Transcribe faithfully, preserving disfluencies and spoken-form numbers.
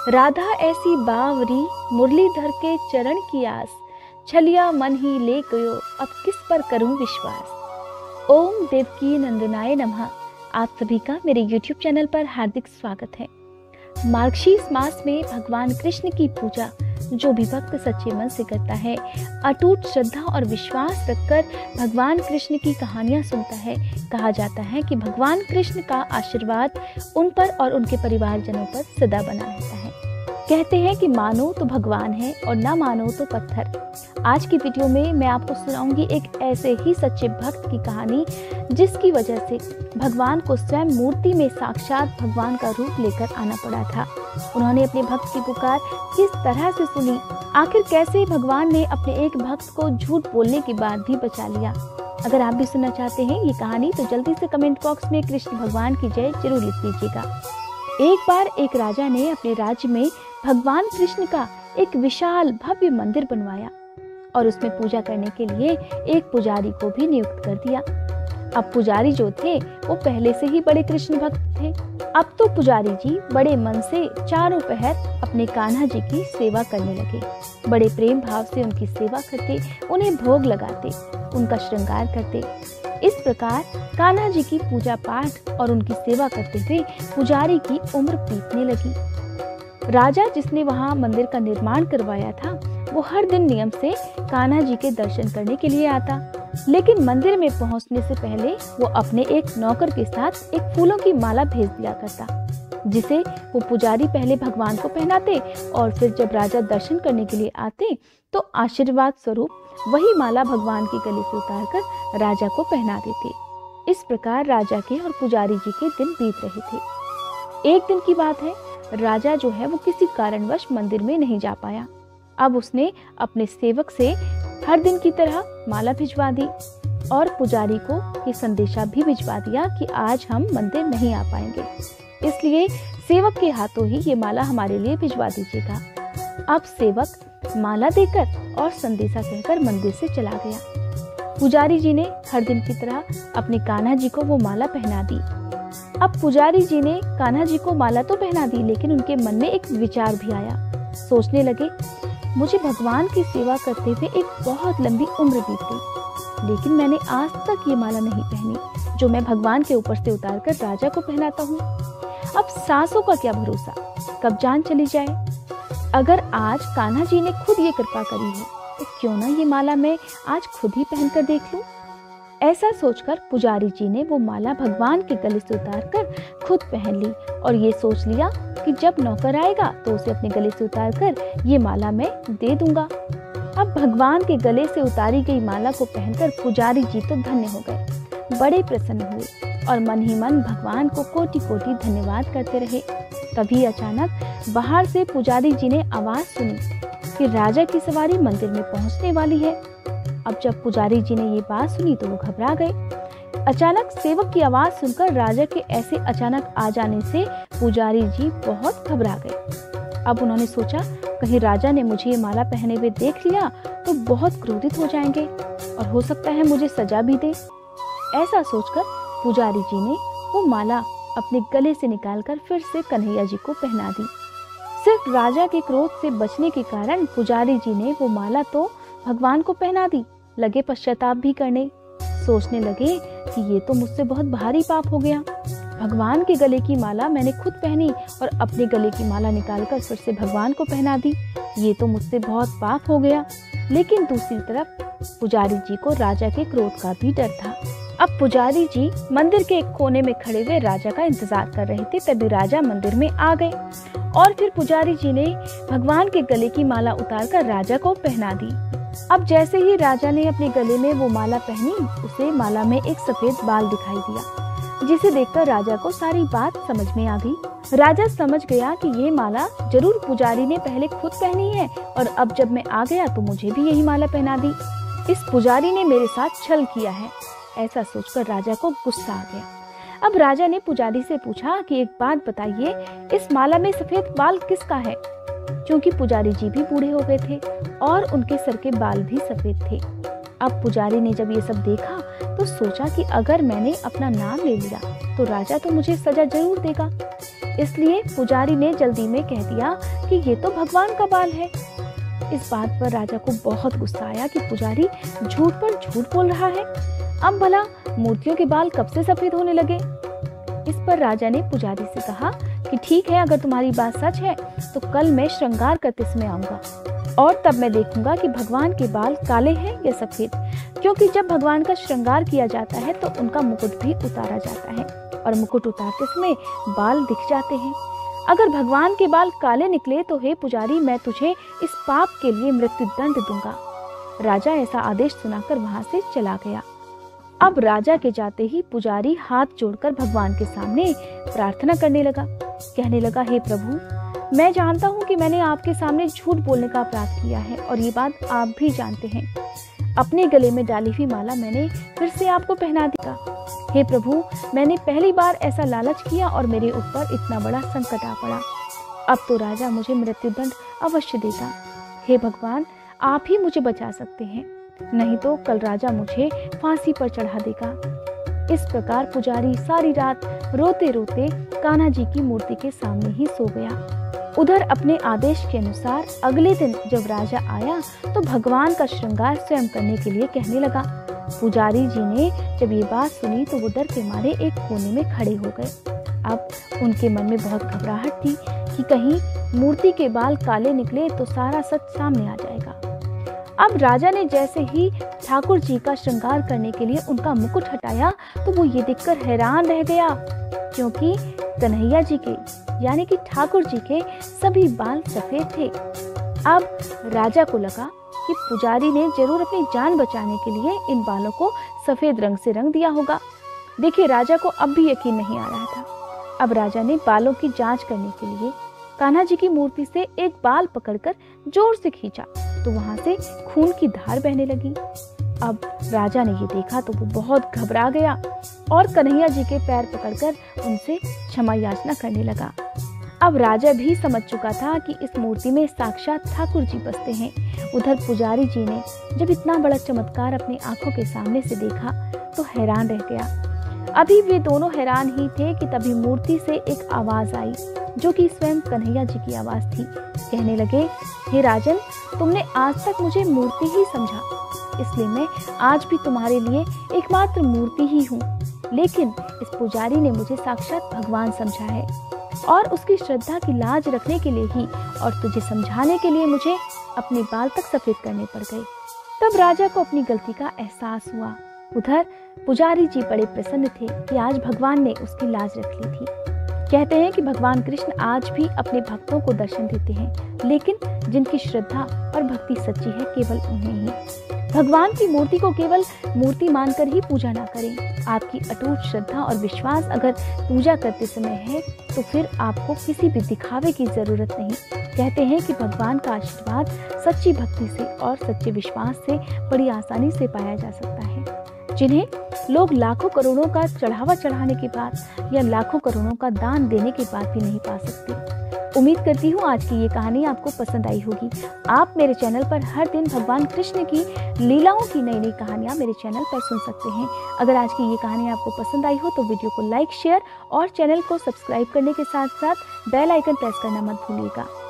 राधा ऐसी बावरी मुरलीधर के चरण की आस, छलिया मन ही ले गयो अब किस पर करूं विश्वास। ओम देवकी नंदनाय नमः। आप सभी का मेरे यूट्यूब चैनल पर हार्दिक स्वागत है। मार्गशीर्ष मास में भगवान कृष्ण की पूजा जो भी भक्त सच्चे मन से करता है, अटूट श्रद्धा और विश्वास रखकर भगवान कृष्ण की कहानियां सुनता है, कहा जाता है कि भगवान कृष्ण का आशीर्वाद उन पर और उनके परिवारजनों पर सदा बना रहता है। कहते हैं कि मानो तो भगवान है और ना मानो तो पत्थर। आज की वीडियो में मैं आपको सुनाऊंगी एक ऐसे ही सच्चे भक्त की कहानी जिसकी वजह से भगवान को स्वयं मूर्ति में साक्षात भगवान का रूप लेकर आना पड़ा था। उन्होंने अपने भक्त की पुकार किस तरह से सुनी, आखिर कैसे भगवान ने अपने एक भक्त को झूठ बोलने के बाद भी बचा लिया। अगर आप भी सुनना चाहते हैं ये कहानी तो जल्दी से कमेंट बॉक्स में कृष्ण भगवान की जय जरूर लिख दीजिएगा। एक बार एक राजा ने अपने राज्य में भगवान कृष्ण का एक विशाल भव्य मंदिर बनवाया और उसमें पूजा करने के लिए एक पुजारी को भी नियुक्त कर दिया। अब पुजारी जो थे वो पहले से ही बड़े कृष्ण भक्त थे। अब तो पुजारी जी बड़े मन से चारों पहर अपने कान्हा जी की सेवा करने लगे। बड़े प्रेम भाव से उनकी सेवा करते, उन्हें भोग लगाते, उनका श्रृंगार करते। इस प्रकार कान्हा जी की पूजा पाठ और उनकी सेवा करते हुए पुजारी की उम्र बीतने लगी। राजा जिसने वहां मंदिर का निर्माण करवाया था वो हर दिन नियम से कान्हा जी के दर्शन करने के लिए आता, लेकिन मंदिर में पहुंचने से पहले वो अपने एक नौकर के साथ एक फूलों की माला भेज दिया करता, जिसे वो पुजारी पहले भगवान को पहनाते और फिर जब राजा दर्शन करने के लिए आते तो आशीर्वाद स्वरूप वही माला भगवान के गले से उतारकर राजा को पहना देते। इस प्रकार राजा के और पुजारी जी के दिन बीत रहे थे। एक दिन की बात है, राजा जो है वो किसी कारणवश मंदिर में नहीं जा पाया। अब उसने अपने सेवक से हर दिन की तरह माला भिजवा दी और पुजारी को ये संदेशा भी भिजवा दिया कि आज हम मंदिर नहीं आ पाएंगे, इसलिए सेवक के हाथों ही ये माला हमारे लिए भिजवा दीजिएगा। अब सेवक माला देकर और संदेशा कहकर मंदिर से चला गया। पुजारी जी ने हर दिन की तरह अपने कान्हा जी को वो माला पहना दी। अब पुजारी जी ने कान्हा जी को माला तो पहना दी, लेकिन उनके मन में एक विचार भी आया। सोचने लगे, मुझे भगवान की सेवा करते हुए एक बहुत लंबी उम्र बीत गई, लेकिन मैंने आज तक ये माला नहीं पहनी जो मैं भगवान के ऊपर से उतारकर राजा को पहनाता हूँ। अब सांसों का क्या भरोसा, कब जान चली जाए। अगर आज कान्हा जी ने खुद ये कृपा करी है तो क्यों ना ये माला मैं आज खुद ही पहनकर देख लूं। ऐसा सोचकर पुजारी जी ने वो माला भगवान के गले से उतारकर खुद पहन ली और ये सोच लिया कि जब नौकर आएगा तो उसे अपने गले से उतारकर ये माला मैं दे दूंगा। अब भगवान के गले से उतारी गई माला को पहनकर पुजारी जी तो धन्य हो गए, बड़े प्रसन्न हुए और मन ही मन भगवान को कोटि कोटि धन्यवाद करते रहे। तभी अचानक बाहर से पुजारी जी ने आवाज सुनी कि राजा की सवारी मंदिर में पहुंचने वाली है। अब जब पुजारी जी ने ये बात सुनी तो वो घबरा गए। अचानक सेवक की आवाज सुनकर राजा के ऐसे अचानक आ जाने से पुजारी जी बहुत घबरा गए। अब उन्होंने सोचा कहीं राजा ने मुझे ये माला पहने हुए देख लिया तो बहुत क्रोधित हो जाएंगे और हो सकता है मुझे सजा भी दे। ऐसा सोचकर पुजारी जी ने वो माला अपने गले से निकालकर फिर से कन्हैया जी को पहना दी। सिर्फ राजा के क्रोध से बचने के कारण पुजारी जी ने वो माला तो भगवान को पहना दी, लगे पश्चाताप भी करने। सोचने लगे कि ये तो मुझसे बहुत भारी पाप हो गया। भगवान के गले की माला मैंने खुद पहनी और अपने गले की माला निकालकर फिर से भगवान को पहना दी, ये तो मुझसे बहुत पाप हो गया। लेकिन दूसरी तरफ पुजारी जी को राजा के क्रोध का भी डर था। अब पुजारी जी मंदिर के एक कोने में खड़े हुए राजा का इंतजार कर रहे थे। तभी राजा मंदिर में आ गए और फिर पुजारी जी ने भगवान के गले की माला उतारकर राजा को पहना दी। अब जैसे ही राजा ने अपने गले में वो माला पहनी, उसे माला में एक सफेद बाल दिखाई दिया, जिसे देखकर राजा को सारी बात समझ में आ गई। राजा समझ गया कि ये माला जरूर पुजारी ने पहले खुद पहनी है और अब जब मैं आ गया तो मुझे भी यही माला पहना दी। इस पुजारी ने मेरे साथ छल किया है। ऐसा सोचकर राजा को गुस्सा आ गया। अब राजा ने पुजारी से पूछा कि एक बात बताइए, इस माला में सफेद बाल किसका है? क्योंकि पुजारी जी भी बूढ़े हो गए थे और उनके सर के बाल भी सफेद थे। अब पुजारी ने जब ये सब देखा तो सोचा कि अगर मैंने अपना नाम ले लिया तो राजा तो मुझे सजा जरूर देगा, इसलिए पुजारी ने जल्दी में कह दिया कि ये तो भगवान का बाल है। इस बात पर राजा को बहुत गुस्सा आया कि पुजारी झूठ पर झूठ बोल रहा है। अब भला मूर्तियों के बाल कब से सफेद होने लगे? इस पर राजा ने पुजारी से कहा कि ठीक है, अगर तुम्हारी बात सच है तो कल मैं श्रृंगार करते समय आऊंगा और तब मैं देखूंगा कि भगवान के बाल काले हैं या सफेद, क्योंकि जब भगवान का श्रृंगार किया जाता है तो उनका मुकुट भी उतारा जाता है और मुकुट उतारते समय बाल दिख जाते हैं। अगर भगवान के बाल काले निकले तो हे पुजारी, मैं तुझे इस पाप के लिए मृत्यु दंड दूंगा। राजा ऐसा आदेश सुनाकर वहां से चला गया। अब राजा के जाते ही पुजारी हाथ जोड़कर भगवान के सामने प्रार्थना करने लगा। कहने लगा, हे प्रभु, मैं जानता हूँ कि मैंने आपके सामने झूठ बोलने का अपराध किया है और ये बात आप भी जानते हैं। अपने गले में डाली हुई माला मैंने फिर से आपको पहना दिया। हे प्रभु, मैंने पहली बार ऐसा लालच किया और मेरे ऊपर इतना बड़ा संकट आ पड़ा। अब तो राजा मुझे मृत्युदंड अवश्य देता। हे भगवान, आप ही मुझे बचा सकते हैं, नहीं तो कल राजा मुझे फांसी पर चढ़ा देगा। इस प्रकार पुजारी सारी रात रोते रोते कान्हा जी की मूर्ति के सामने ही सो गया। उधर अपने आदेश के अनुसार अगले दिन जब राजा आया तो भगवान का श्रृंगार स्वयं करने के लिए कहने लगा। पुजारी जी ने जब ये बात सुनी तो वो डर के मारे एक कोने में खड़े हो गए। अब उनके मन में बहुत घबराहट थी कि कहीं मूर्ति के बाल काले निकले तो सारा सच सामने आ जाएगा। अब राजा ने जैसे ही ठाकुर जी का श्रृंगार करने के लिए उनका मुकुट हटाया तो वो ये देखकर हैरान रह गया, क्योंकि कन्हैया जी के यानी कि ठाकुर जी के सभी बाल सफेद थे। अब राजा को लगा कि पुजारी ने जरूर अपनी जान बचाने के लिए इन बालों को सफेद रंग से रंग दिया होगा। देखिए, राजा को अब भी यकीन नहीं आ रहा था। अब राजा ने बालों की जांच करने के लिए कान्हा जी की मूर्ति से एक बाल पकड़कर जोर से खींचा तो वहां से खून की धार बहने लगी। अब राजा ने ये देखा तो वो बहुत घबरा गया और कन्हैया जी के पैर पकड़कर उनसे क्षमा याचना करने लगा। अब राजा भी समझ चुका था कि इस मूर्ति में साक्षात ठाकुर जी बसते हैं। उधर पुजारी जी ने जब इतना बड़ा चमत्कार अपनी आंखों के सामने से देखा तो हैरान रह गया। अभी वे दोनों हैरान ही थे कि तभी मूर्ति से एक आवाज आई जो कि स्वयं कन्हैया जी की आवाज थी। कहने लगे, हे राजन, तुमने आज तक मुझे मूर्ति ही समझा, इसलिए मैं आज भी तुम्हारे लिए एकमात्र मूर्ति ही हूँ। लेकिन इस पुजारी ने मुझे साक्षात भगवान समझा है और उसकी श्रद्धा की लाज रखने के लिए ही और तुझे समझाने के लिए मुझे अपने बाल तक सफेद करने पड़ गए। तब राजा को अपनी गलती का एहसास हुआ। उधर पुजारी जी बड़े प्रसन्न थे कि आज भगवान ने उसकी लाज रख ली थी। कहते हैं कि भगवान कृष्ण आज भी अपने भक्तों को दर्शन देते हैं, लेकिन जिनकी श्रद्धा और भक्ति सच्ची है केवल उन्हें ही। भगवान की मूर्ति को केवल मूर्ति मानकर ही पूजा ना करें। आपकी अटूट श्रद्धा और विश्वास अगर पूजा करते समय है तो फिर आपको किसी भी दिखावे की जरूरत नहीं। कहते हैं कि भगवान का आशीर्वाद सच्ची भक्ति से और सच्चे विश्वास से बड़ी आसानी से पाया जा सकता है, जिन्हें लोग लाखों करोड़ों का चढ़ावा चढ़ाने के बाद या लाखों करोड़ों का दान देने के बाद भी नहीं पा सकते। उम्मीद करती हूँ आज की ये कहानी आपको पसंद आई होगी। आप मेरे चैनल पर हर दिन भगवान कृष्ण की लीलाओं की नई नई कहानियाँ मेरे चैनल पर सुन सकते हैं। अगर आज की ये कहानी आपको पसंद आई हो तो वीडियो को लाइक, शेयर और चैनल को सब्सक्राइब करने के साथ साथ बेल आइकन प्रेस करना मत भूलिएगा।